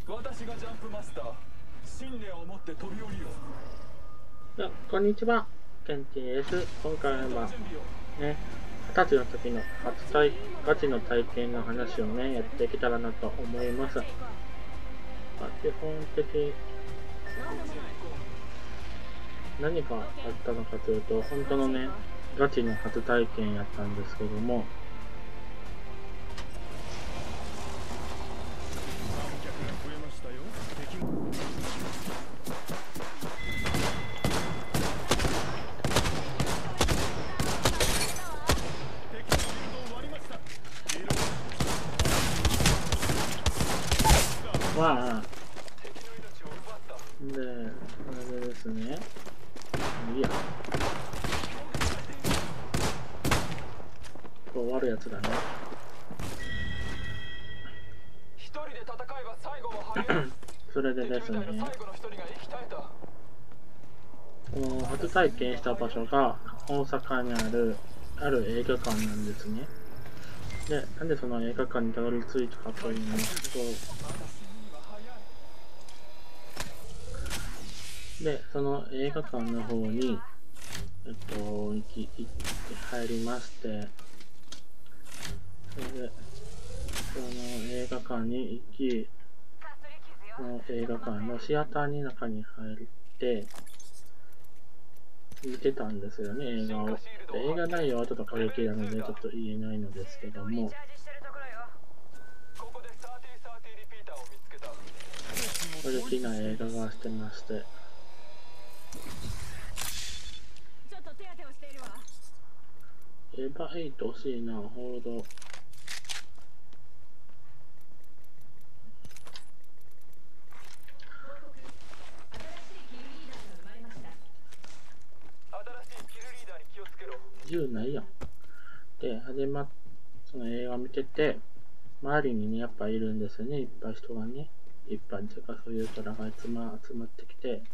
私がジャンプマスター。信念を持って飛び降りよう。 こんにちは、ケンティです。今回はね、20歳の時のガチの体験の話をね、やっていけたらなと思います。基本的何があったのかというと、本当のね、ガチの初体験やったんですけども、まあ、で、それでですね、いいや。これ終わるやつだね。それでですね、この初体験した場所が大阪にある映画館なんですね。で、なんでその映画館にたどり着いたかと言いますと、で、その映画館の方に、入りまして、それで、その映画館に行き、その映画館のシアターに中に入って、見てたんですよね、映画を。映画内容はちょっと過激なので、ちょっと言えないのですけども、過激な映画がしてまして、エヴァ8欲しいな、ホールド。銃ないやん。で、その映画見てて、周りにね、やっぱいるんですよね、いっぱい人がね。いっぱいというか、そういう人らが集まってきて、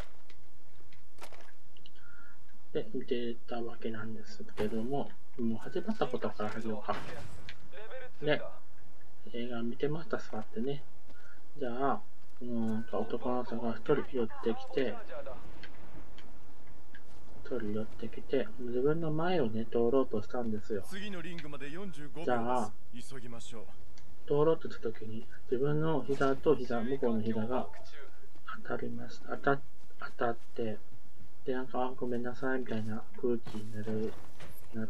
で、見てたわけなんですけども、もう始まったことから始めようか。で、映画見てました、座ってね。じゃあ、男の人が一人寄ってきて、自分の前をね、通ろうとしたんですよ。じゃあ、通ろうとした時に、自分の膝と向こうの膝が当たって、で、なんか、ごめんなさいみたいな空気になって、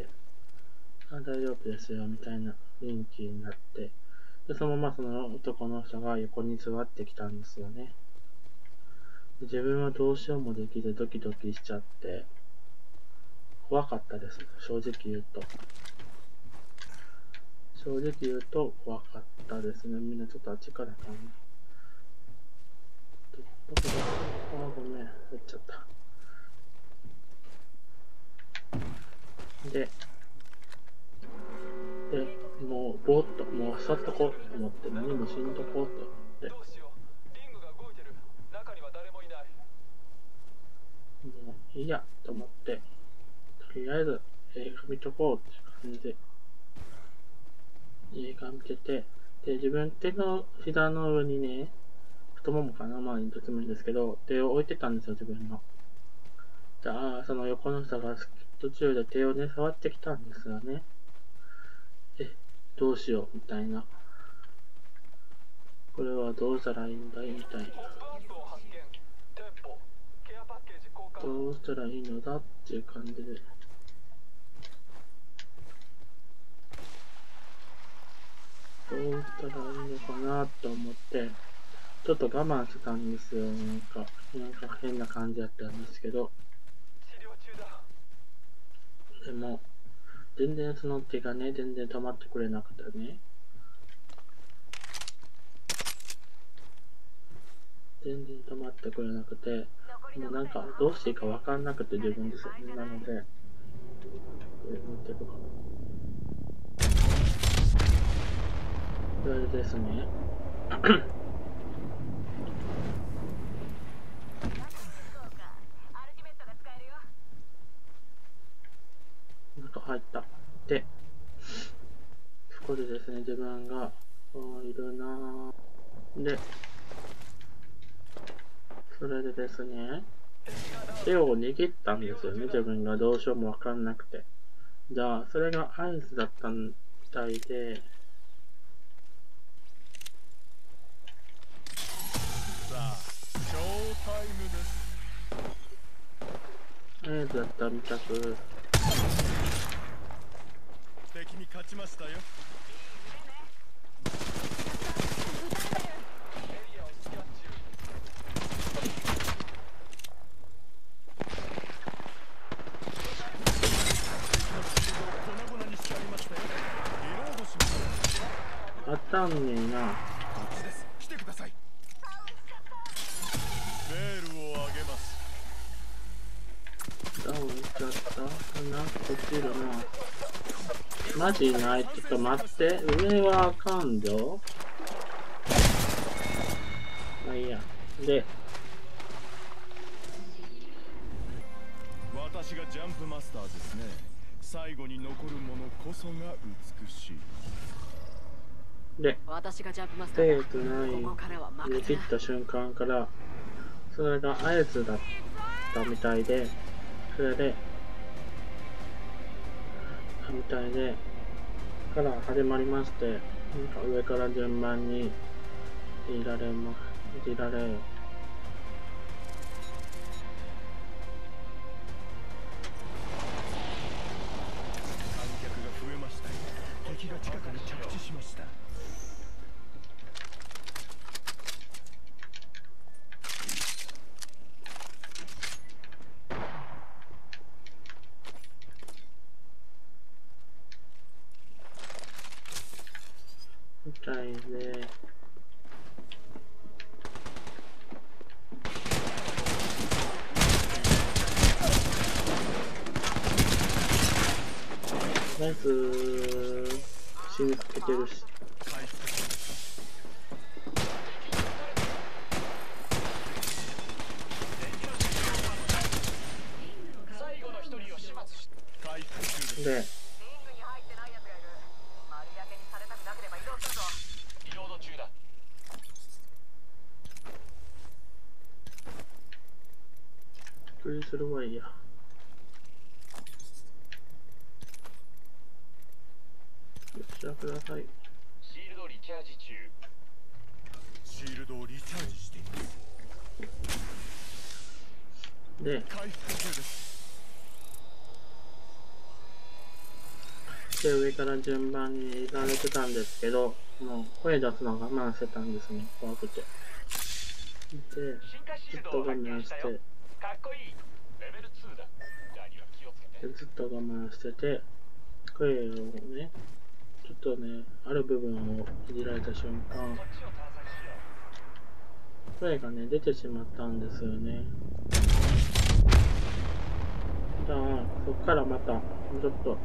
大丈夫ですよみたいな雰囲気になって、で、そのままその男の人が横に座ってきたんですよね。で、自分はどうしようもできずドキドキしちゃって、怖かったです。正直言うと怖かったですね。みんなちょっとあっちからかな。どこだ？ごめん。やっちゃった。で、もう、ぼーっと、もう、座っとこうと思って、何もしんとこうと思って、もういいやと思って、とりあえず映画見とこうって感じで、映画見てて、で、自分手の膝の上にね、太ももかな、まあ、どっちもいいんですけど、手を置いてたんですよ、自分の。じゃあ、その横の人が途中で手をね、触ってきたんですよね。どうしよう、みたいな。これはどうしたらいいんだいみたいな。どうしたらいいのだっていう感じで。どうしたらいいのかなと思って、ちょっと我慢してたんですよ。なんか変な感じだったんですけど。でも、全然その手がね、全然止まってくれなくてね。全然止まってくれなくて、もうなんかどうしていいかわかんなくて自分ですよね。なので、見てるかも。それでですね、なんか入った。で、そこでですね、自分が、いるなぁ。 で、それでですね、手を握ったんですよね、自分がどうしようもわかんなくて。じゃあ、それが合図だったみたいで、合図だったみたく、 敵に勝ちましたよ。 当たんねえな。 来てください。ベールを上げます。 ダウンしちゃったかな。落ちるな。マジない。ちょっと待って。上はあかんよ。まあいいや。で、 私がジャンプマスターですね。最後に残るものこそが美しい。 で、 私がジャンプマスタ手ーつない握った瞬間から、それが合図だったみたいで、それで、から始まりまして、なんか上から順番にいじられ、観客が増えました。敵が近くに着地しました。 みたいで、ナイス死にかけてるし。で、びっくりするわいや。こちらください。 シールドリチャージ中。シールドをリチャージしています。 で、 回復中です。 で、上から順番にいかれてたんですけど、もう声出すの我慢してたんですね、怖くて。で、ずっと我慢して、ずっと我慢してて、声をね、ちょっとね、ある部分をいじられた瞬間、声がね、出てしまったんですよね。じゃあ、そっからまた、ちょっと、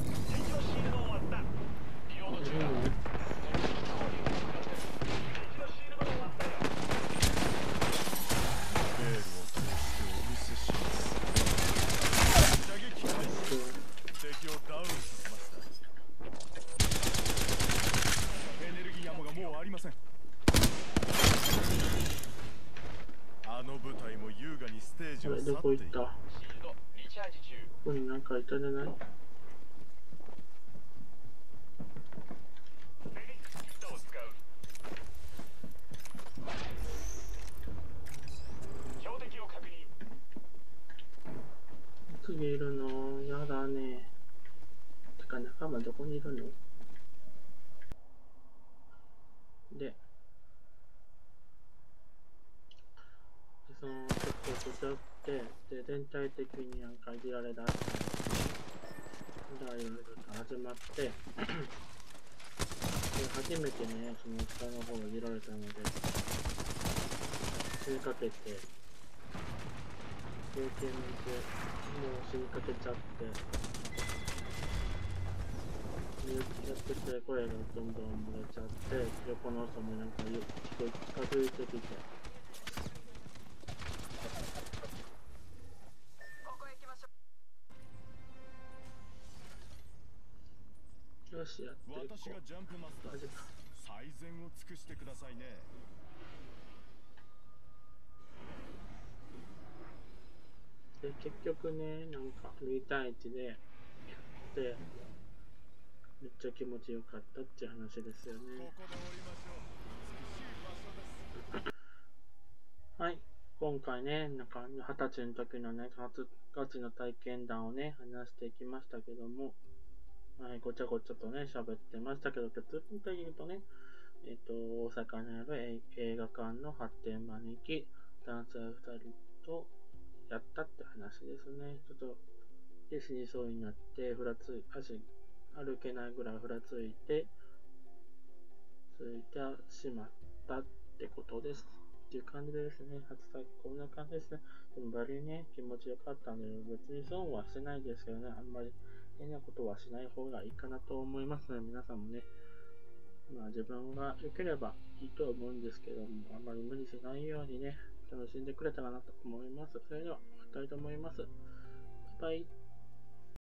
これどこ行った？ここになんかいたじゃない？次いるの？やだね。てか仲間どこにいるの？で、そのちょっと出ちゃって、で、全体的になんかいじられだしたんです。じゃあいろいろと始まって、で、初めてね、その下の方をいじられたので、死にかけて、経験でもう死にかけちゃって、やってて声がどんどん漏れちゃって、横の人もなんか近づいてきて、よし、やっていこう。 私がジャンプマスターです。最善を尽くしてくださいね。 結局ね、なんか2対1でやって、めっちゃ気持ちよかったっていう話ですよね。はい。今回ね、なんか20歳の時のね、ガチの体験談をね、話していきましたけども、はい、ごちゃごちゃとね、喋ってましたけど、結論的に言うとね、大阪にある映画館の発展場に行き、男性2人とやったって話ですね。ちょっと、死にそうになって、足歩けないぐらいふらついてしまったってことです。っていう感じでですね、初体こんな感じですね。でもバリね、気持ちよかったんで、別に損はしてないですけどね、あんまり変なことはしない方がいいかなと思いますので、皆さんもね、まあ自分が良ければいいと思うんですけども、あんまり無理しないようにね、楽しんでくれたらなと思います。それでは、またいと思います。バイバイ。